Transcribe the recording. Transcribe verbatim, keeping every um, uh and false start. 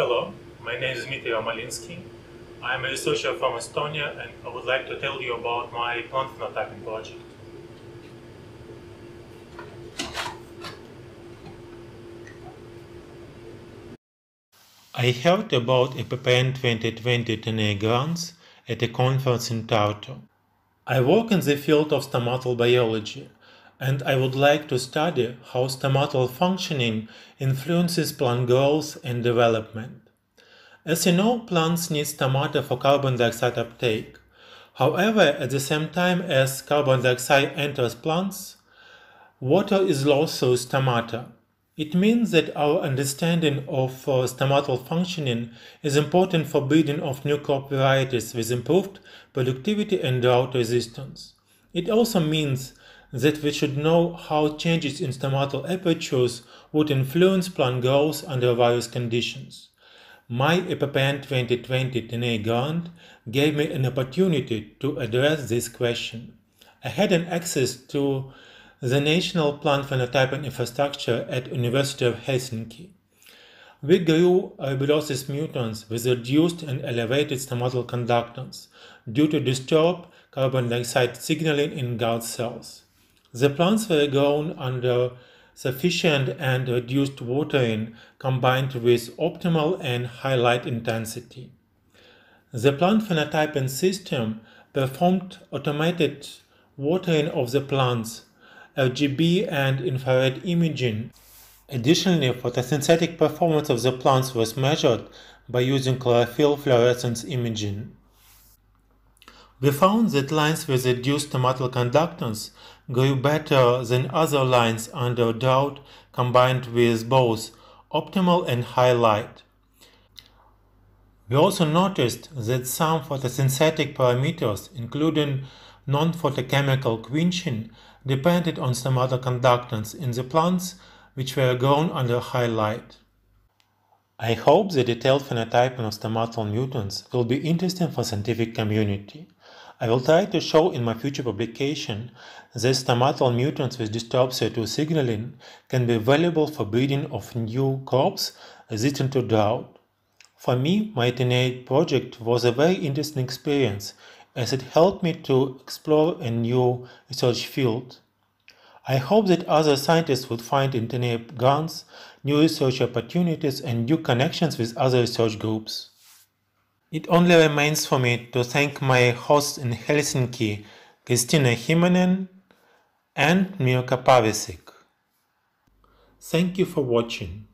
Hello, my name is Dmitry Yarmolinsky. I am a researcher from Estonia and I would like to tell you about my plant phenotyping project. I heard about a P P N twenty twenty ten A grants at a conference in Tartu. I work in the field of stomatal biology and I would like to study how stomatal functioning influences plant growth and development. As you know, plants need stomata for carbon dioxide uptake. However, at the same time as carbon dioxide enters plants, water is lost through stomata. It means that our understanding of uh, stomatal functioning is important for breeding of new crop varieties with improved productivity and drought resistance. It also means that we should know how changes in stomatal apertures would influence plant growth under various conditions. My P P N twenty twenty ten A grant gave me an opportunity to address this question. I had an access to the National Plant Phenotyping Infrastructure at University of Helsinki. We grew rhabdosis mutants with reduced and elevated stomatal conductance due to disturbed carbon dioxide signaling in gut cells. The plants were grown under sufficient and reduced watering combined with optimal and high light intensity. The plant phenotyping system performed automated watering of the plants, R G B and infrared imaging. Additionally, photosynthetic performance of the plants was measured by using chlorophyll fluorescence imaging. We found that lines with reduced stomatal conductance grew better than other lines under drought combined with both optimal and high light. We also noticed that some photosynthetic parameters, including non-photochemical quenching, depended on stomatal conductance in the plants which were grown under high light. I hope the detailed phenotyping of stomatal mutants will be interesting for the scientific community. I will try to show in my future publication that stomatal mutants with disturbed C O two signaling can be valuable for breeding of new crops resistant to drought. For me, my ten A project was a very interesting experience as it helped me to explore a new research field. I hope that other scientists would find in ten A grants new research opportunities and new connections with other research groups. It only remains for me to thank my hosts in Helsinki, Kristina Himonen and Mirka Pavisic. Thank you for watching.